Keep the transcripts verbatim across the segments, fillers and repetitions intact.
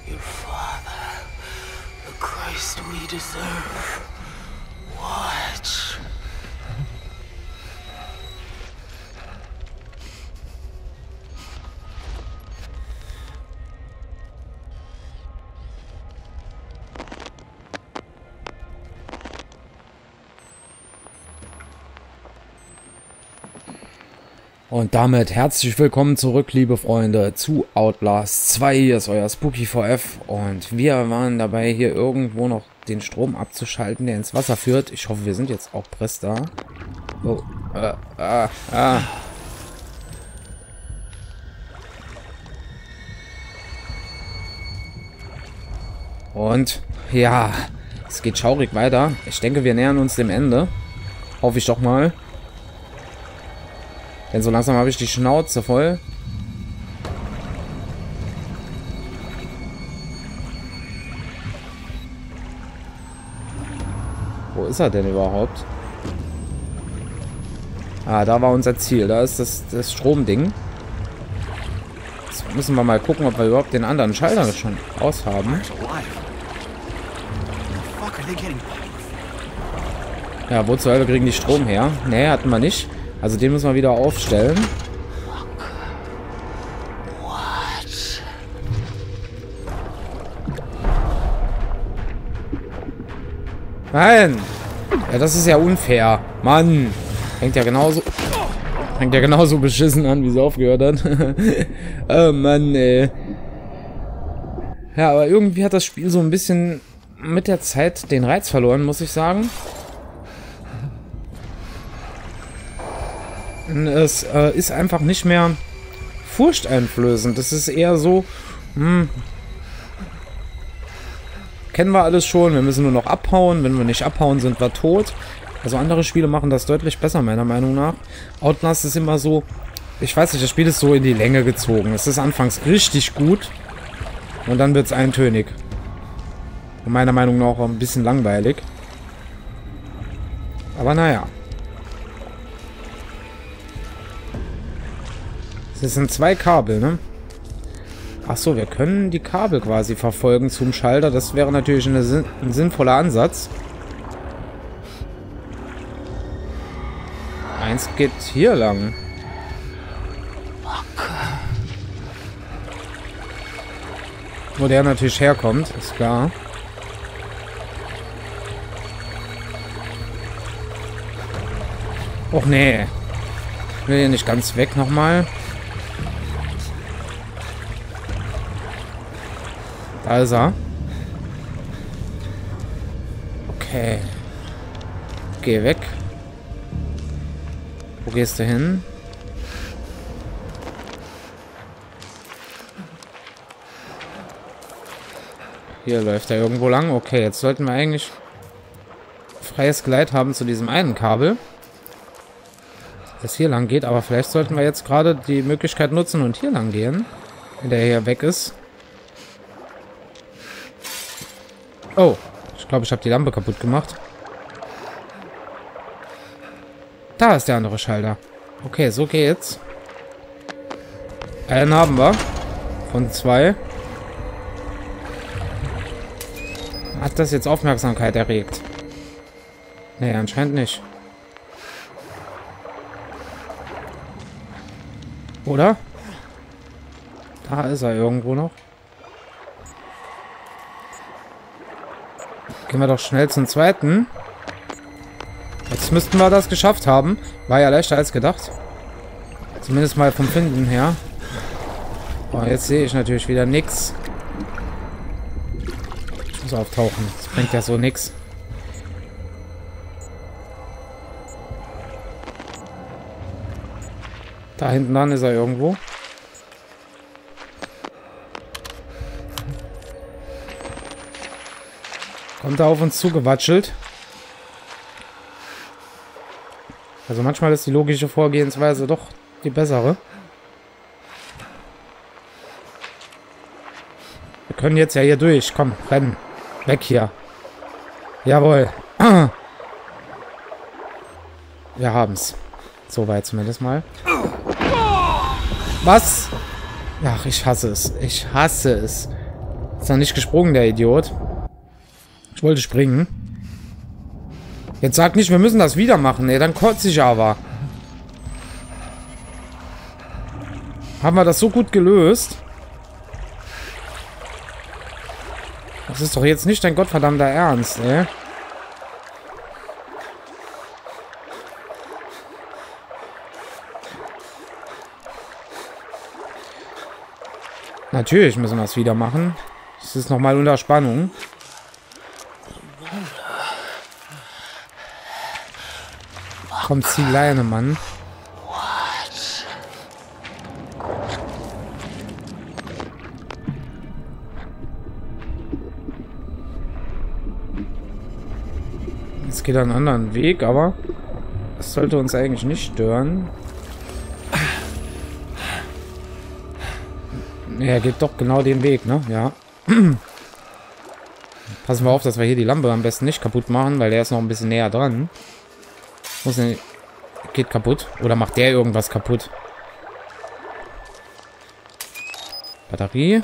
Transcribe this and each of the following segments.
Your father, the Christ we deserve. Watch. Und damit herzlich willkommen zurück, liebe Freunde, zu Outlast zwei. Hier ist euer Spooky V F und wir waren dabei, hier irgendwo noch den Strom abzuschalten, der ins Wasser führt. Ich hoffe, wir sind jetzt auch press da. Oh, äh, ah, ah. Und, ja, es geht schaurig weiter. Ich denke, wir nähern uns dem Ende. Hoffe ich doch mal. Denn so langsam habe ich die Schnauze voll. Wo ist er denn überhaupt? Ah, da war unser Ziel. Da ist das, das Stromding. Jetzt müssen wir mal gucken, ob wir überhaupt den anderen Schalter schon aushaben. Ja, wo zur Hölle kriegen die Strom her? Nee, hatten wir nicht. Also den müssen wir wieder aufstellen. Nein! Ja, das ist ja unfair. Mann! Fängt ja genauso... Fängt ja genauso beschissen an, wie sie aufgehört hat. Oh Mann, ey. Ja, aber irgendwie hat das Spiel so ein bisschen mit der Zeit den Reiz verloren, muss ich sagen. Es äh, ist einfach nicht mehr furchteinflößend. Das ist eher so, hm, kennen wir alles schon, wir müssen nur noch abhauen. Wenn wir nicht abhauen, sind wir tot. Also andere Spiele machen das deutlich besser, meiner Meinung nach. Outlast ist immer so, ich weiß nicht, das Spiel ist so in die Länge gezogen. Es ist anfangs richtig gut und dann wird es eintönig. Und meiner Meinung nach auch ein bisschen langweilig. Aber naja. Das sind zwei Kabel, ne? Achso, wir können die Kabel quasi verfolgen zum Schalter. Das wäre natürlich eine, ein sinnvoller Ansatz. Eins geht hier lang. Wo der natürlich herkommt, ist klar. Och nee. Ich will hier nicht ganz weg nochmal. Da ist er. Okay. Geh weg. Wo gehst du hin? Hier läuft er irgendwo lang. Okay, jetzt sollten wir eigentlich freies Gleit haben zu diesem einen Kabel, das hier lang geht. Aber vielleicht sollten wir jetzt gerade die Möglichkeit nutzen und hier lang gehen, wenn der hier weg ist. Oh, ich glaube, ich habe die Lampe kaputt gemacht. Da ist der andere Schalter. Okay, so geht's. Einen haben wir. Von zwei. Hat das jetzt Aufmerksamkeit erregt? Nee, anscheinend nicht. Oder? Da ist er irgendwo noch. Gehen wir doch schnell zum zweiten. Jetzt müssten wir das geschafft haben. War ja leichter als gedacht. Zumindest mal vom Finden her. Oh, jetzt sehe ich natürlich wieder nichts. Ich muss auftauchen. Das bringt ja so nichts. Da hinten dran ist er irgendwo. Kommt er auf uns zugewatschelt. Also manchmal ist die logische Vorgehensweise doch die bessere. Wir können jetzt ja hier durch. Komm, rennen. Weg hier. Jawohl. Wir haben's. Soweit zumindest mal. Was? Ach, ich hasse es. Ich hasse es. Ist noch nicht gesprungen, der Idiot. Ich wollte springen. Jetzt sag nicht, wir müssen das wieder machen. Ey, dann kotze ich aber. Haben wir das so gut gelöst? Das ist doch jetzt nicht dein gottverdammter Ernst, ey. Natürlich müssen wir es wieder machen. Das ist nochmal unter Spannung. Komm, zieh Leine, Mann. Es geht einen anderen Weg, aber das sollte uns eigentlich nicht stören. Er geht doch genau den Weg, ne? Ja. Passen wir auf, dass wir hier die Lampe am besten nicht kaputt machen, weil der ist noch ein bisschen näher dran. Muss denn, geht kaputt? Oder macht der irgendwas kaputt? Batterie.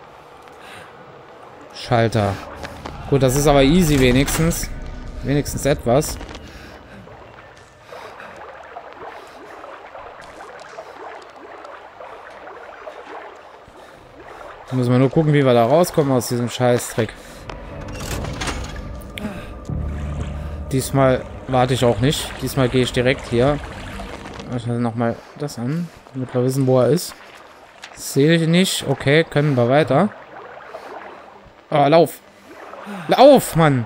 Schalter. Gut, das ist aber easy wenigstens. Wenigstens etwas. Müssen wir nur gucken, wie wir da rauskommen aus diesem Scheißdreck. Diesmal warte ich auch nicht. Diesmal gehe ich direkt hier. Ich schaue nochmal das an, damit wir wissen, wo er ist. Sehe ich nicht. Okay, können wir weiter. Oh, lauf. Lauf, Mann.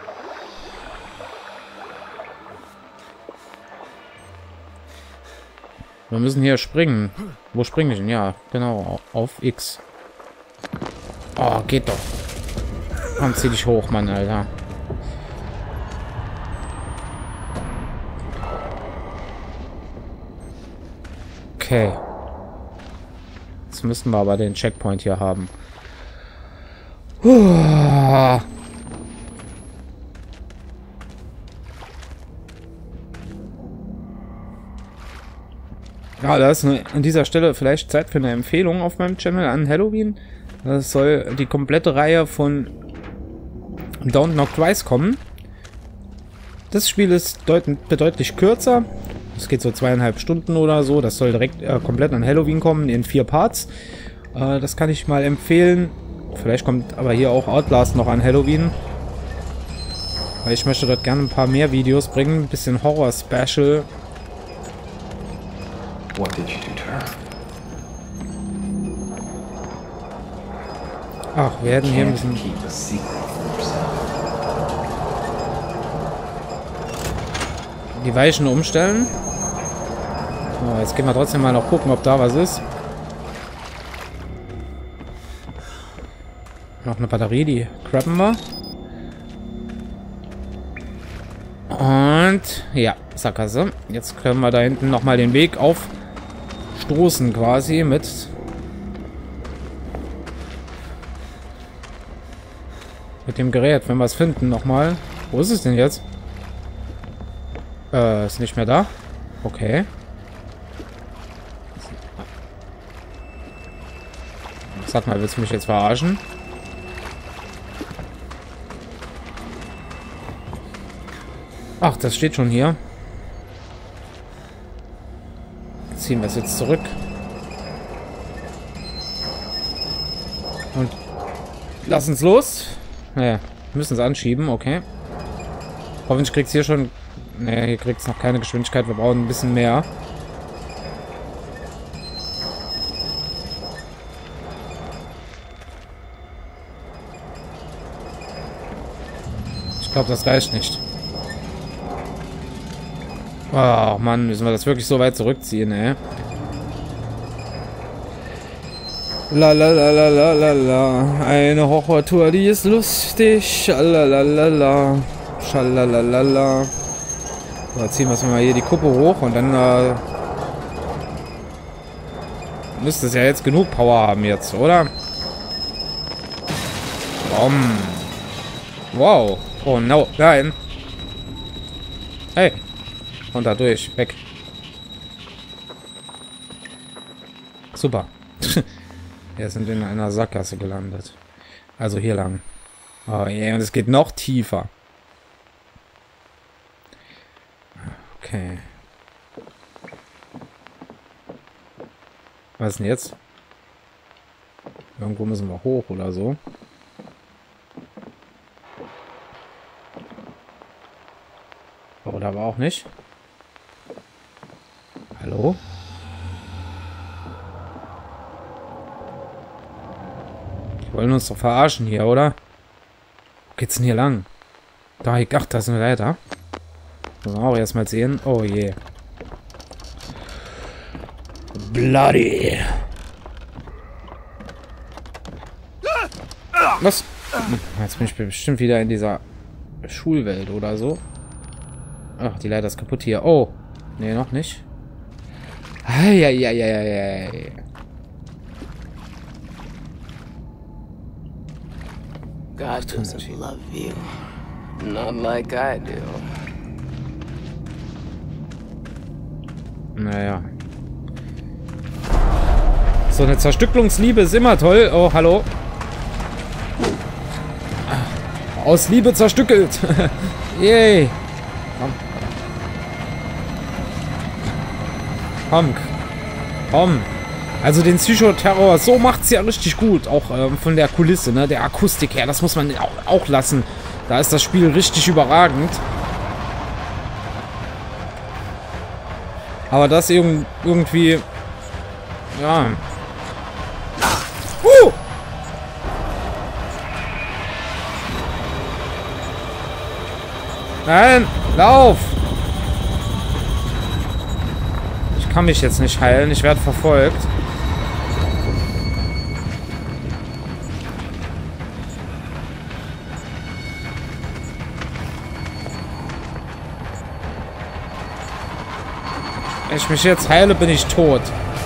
Wir müssen hier springen. Wo springe ich denn? Ja, genau. Auf X. Oh, geht doch. Komm, zieh dich hoch, Mann, Alter. Okay. Jetzt müssen wir aber den Checkpoint hier haben. Uah. Ja, da ist eine, an dieser Stelle vielleicht Zeit für eine Empfehlung auf meinem Channel an Halloween. Das soll die komplette Reihe von Don't Knock Twice kommen. Das Spiel ist deut bedeutlich kürzer. Es geht so zweieinhalb Stunden oder so. Das soll direkt äh, komplett an Halloween kommen, in vier Parts. Äh, das kann ich mal empfehlen. Vielleicht kommt aber hier auch Outlast noch an Halloween. Weil ich möchte dort gerne ein paar mehr Videos bringen. Ein bisschen Horror-Special. What did you do to her? Ach, wir hätten hier ein bisschen... Keep a secret from yourself. Die Weichen umstellen. So, jetzt gehen wir trotzdem mal noch gucken, ob da was ist. Noch eine Batterie, die crappen wir. Und ja, Sackgasse. Jetzt können wir da hinten nochmal den Weg aufstoßen quasi mit... Mit dem Gerät, wenn wir es finden, nochmal. Wo ist es denn jetzt? Äh, ist nicht mehr da. Okay. Sag mal, willst du mich jetzt verarschen? Ach, das steht schon hier. Ziehen wir es jetzt zurück. Und lassen es los. Naja, müssen es anschieben, okay. Hoffentlich kriegt es hier schon... Naja, hier kriegt es noch keine Geschwindigkeit. Wir brauchen ein bisschen mehr. Ich glaube, das reicht nicht. Oh Mann, müssen wir das wirklich so weit zurückziehen, ey. La la la la la la la. Eine Horrortour, die ist lustig. Lalalala. Schalalalala. So, ziehen wir mal hier die Kuppe hoch und dann äh, müsste es ja jetzt genug Power haben jetzt, oder? Bom. Wow. Oh no. Nein. Hey. Und da durch. Weg. Super. Wir sind in einer Sackgasse gelandet. Also hier lang. Oh je, und es geht noch tiefer. Okay. Was ist denn jetzt? Irgendwo müssen wir hoch oder so. Oder aber auch nicht. Hallo? Die wollen uns doch verarschen hier, oder? Wo geht's denn hier lang? Da, ich ach, da ist eine Leiter. Wollen wir auch erstmal sehen. Oh je. Bloody. Was? Jetzt bin ich bestimmt wieder in dieser Schulwelt oder so. Ach, die Leiter ist kaputt hier. Oh. Nee, noch nicht. Eieieiei. God doesn't love you. Not like I do. Naja. So eine Zerstücklungsliebe ist immer toll. Oh, hallo. Aus Liebe zerstückelt. Yay. Komm. Komm. Komm. Also den Psychoterror, so macht's ja richtig gut. Auch ähm, von der Kulisse, ne? Der Akustik her. Das muss man auch, auch lassen. Da ist das Spiel richtig überragend. Aber das irg irgendwie... Ja. Uh! Nein! Lauf! Ich kann mich jetzt nicht heilen. Ich werde verfolgt. Wenn ich mich jetzt heile, bin ich tot.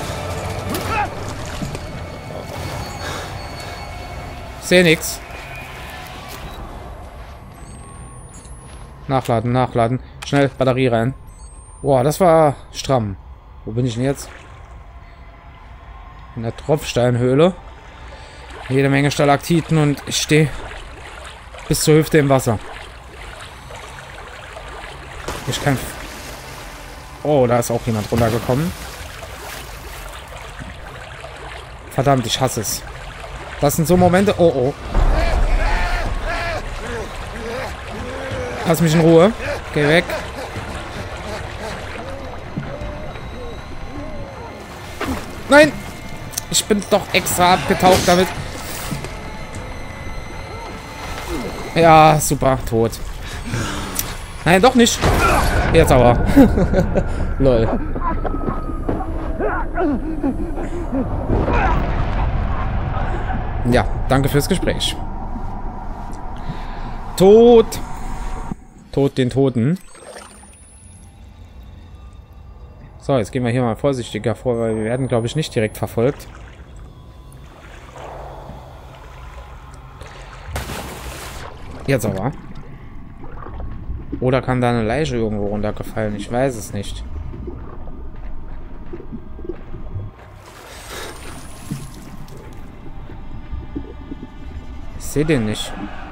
Ich sehe nichts. Nachladen, nachladen. Schnell, Batterie rein. Boah, das war stramm. Wo bin ich denn jetzt? In der Tropfsteinhöhle. Jede Menge Stalaktiten und ich stehe bis zur Hüfte im Wasser. Ich kann... Oh, da ist auch jemand runtergekommen. Verdammt, ich hasse es. Das sind so Momente... Oh, oh. Lass mich in Ruhe. Geh weg. Nein! Ich bin doch extra abgetaucht damit. Ja, super. Tot. Nein, doch nicht. Jetzt aber. Lol. Ja, danke fürs Gespräch. Tod. Tod den Toten. So, jetzt gehen wir hier mal vorsichtiger vor, weil wir werden, glaube ich, nicht direkt verfolgt. Jetzt aber. Oder kann da eine Leiche irgendwo runtergefallen? Ich weiß es nicht. Ich sehe den nicht.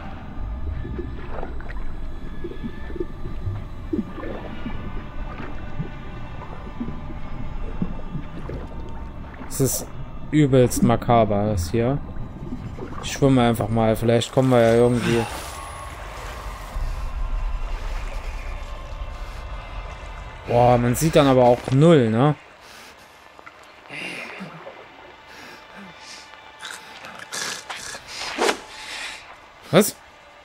Es ist übelst makaber, das hier. Ich schwimme einfach mal. Vielleicht kommen wir ja irgendwie... Boah, man sieht dann aber auch null, ne? Was?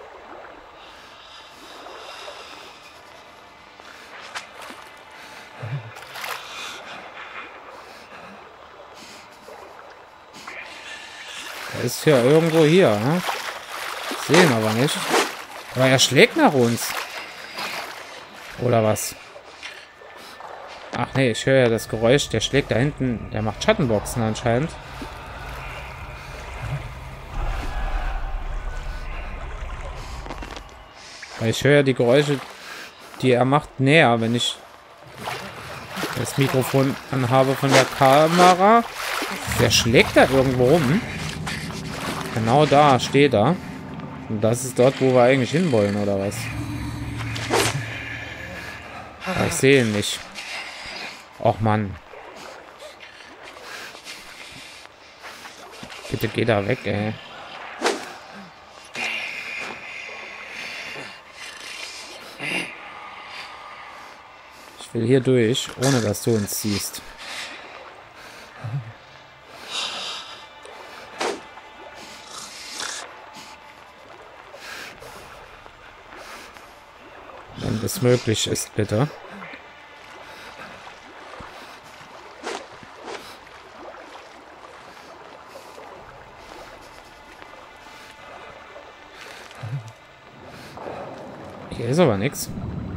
Er ist ja irgendwo hier, ne? Sehen aber nicht. Aber er schlägt nach uns. Oder was? Ach nee, ich höre ja das Geräusch. Der schlägt da hinten. Der macht Schattenboxen anscheinend. Weil ich höre ja die Geräusche, die er macht, näher, wenn ich das Mikrofon anhabe von der Kamera. Der schlägt da irgendwo rum. Genau da, steht da. Und das ist dort, wo wir eigentlich hinwollen, oder was? Aber ich sehe ihn nicht. Och, Mann. Bitte geh da weg, ey. Ich will hier durch, ohne dass du uns siehst. Wenn das möglich ist, bitte. Hier ist aber nichts.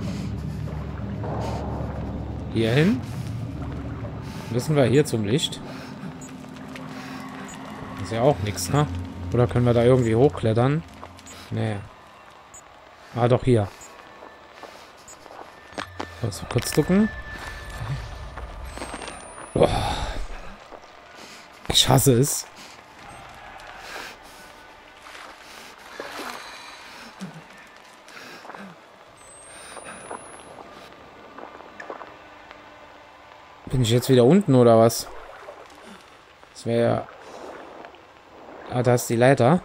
Hier hin? Müssen wir hier zum Licht? Ist ja auch nichts, ne? Oder können wir da irgendwie hochklettern? Nee. Ah, doch hier. Also kurz ducken. Boah. Ich hasse es. Bin ich jetzt wieder unten oder was? Das wäre ja... Ah, da ist die Leiter.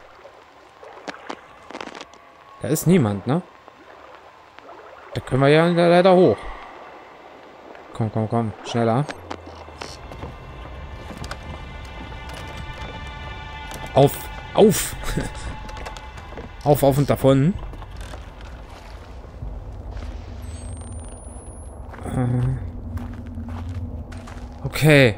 Da ist niemand, ne? Da können wir ja in der Leiter hoch. Komm, komm, komm. Schneller. Auf! Auf! Auf, auf und davon. Okay.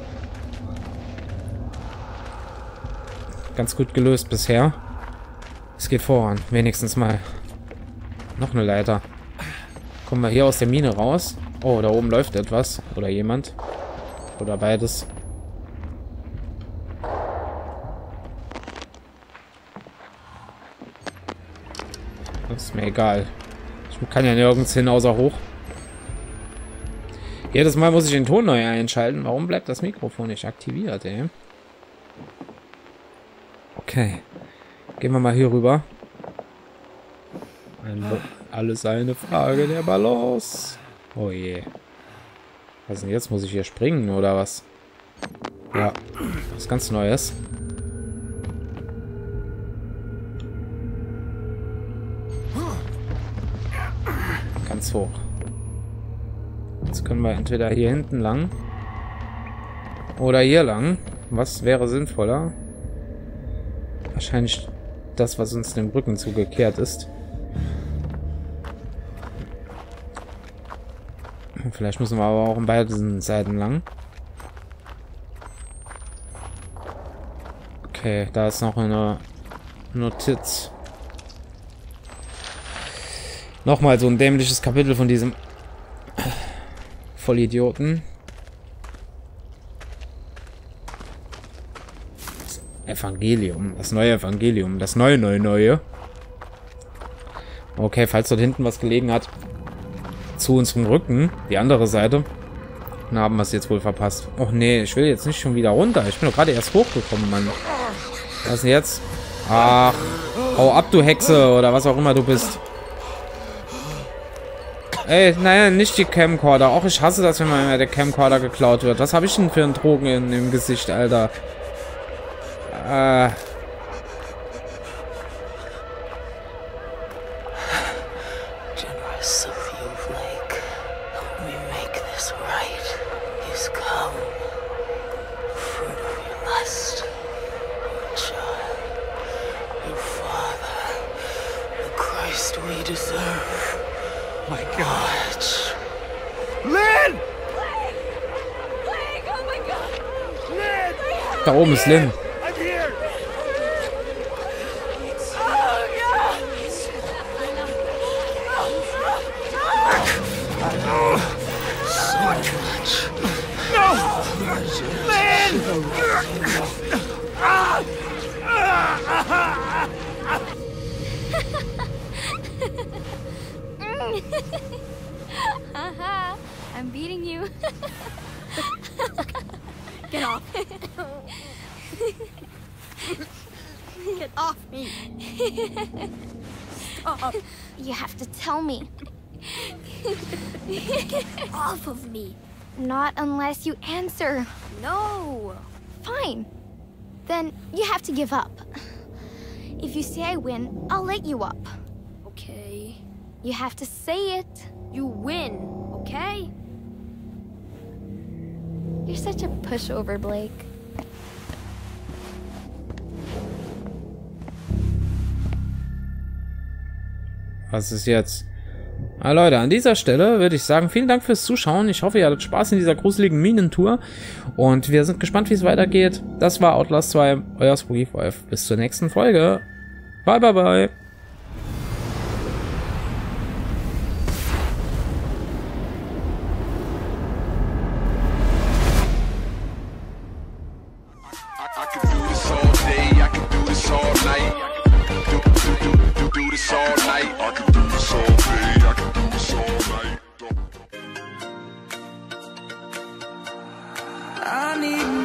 Ganz gut gelöst bisher. Es geht voran. Wenigstens mal. Noch eine Leiter. Kommen wir hier aus der Mine raus. Oh, da oben läuft etwas. Oder jemand. Oder beides. Das ist mir egal. Ich kann ja nirgends hin, außer hoch. Jedes Mal muss ich den Ton neu einschalten. Warum bleibt das Mikrofon nicht aktiviert, ey? Okay. Gehen wir mal hier rüber. Ein alles eine Frage der Balance. Oh je. Was ist denn jetzt? Muss ich hier springen, oder was? Ja. Was ganz Neues. Ganz hoch. Jetzt können wir entweder hier hinten lang oder hier lang. Was wäre sinnvoller? Wahrscheinlich das, was uns den Brücken zugekehrt ist. Vielleicht müssen wir aber auch an beiden Seiten lang. Okay, da ist noch eine Notiz. Nochmal so ein dämliches Kapitel von diesem Vollidioten. Das Evangelium. Das neue Evangelium. Das neue, neue, neue. Okay, falls dort hinten was gelegen hat. Zu unserem Rücken. Die andere Seite. Dann haben wir es jetzt wohl verpasst. Och nee, ich will jetzt nicht schon wieder runter. Ich bin doch gerade erst hochgekommen, Mann. Was ist denn jetzt? Ach, hau ab, du Hexe. Oder was auch immer du bist. Ey, nein, nicht die Camcorder. Auch ich hasse das, wenn mal der Camcorder geklaut wird. Was habe ich denn für einen Drogen in, im Gesicht, Alter? Äh... My God. Lynn! Blake! Oh my God! Lynn! Da oben ist Lynn. I'm here! Oh God! So much. No! Lynn! Haha, I'm beating you. Get off. Get off me. Stop. You have to tell me. Off of me. Not unless you answer. No. Fine. Then you have to give up. If you say I win, I'll let you up. Okay. You have to say it. You win, okay? You're such a pushover, Blake. Was ist jetzt? Ah, Leute, an dieser Stelle würde ich sagen, vielen Dank fürs Zuschauen. Ich hoffe, ihr hattet Spaß in dieser gruseligen Minentour. Und wir sind gespannt, wie es weitergeht. Das war Outlast zwei, euer Spooky Wolf. Bis zur nächsten Folge. Bye, bye, bye. I could do this all day, I could do this all night. Do, do, do, do, do this all night. I could do this all day, I could do this all night. I need